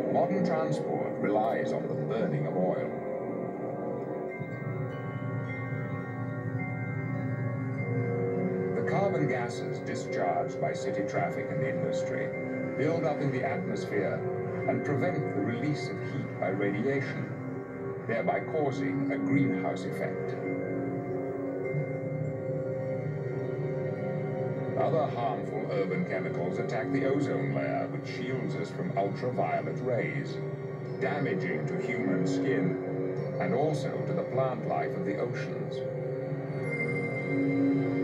Modern transport relies on the burning of oil. The carbon gases discharged by city traffic and industry build up in the atmosphere and prevent the release of heat by radiation, thereby causing a greenhouse effect. Other harmful urban chemicals attack the ozone layer, which shields us from ultraviolet rays, damaging to human skin and also to the plant life of the oceans.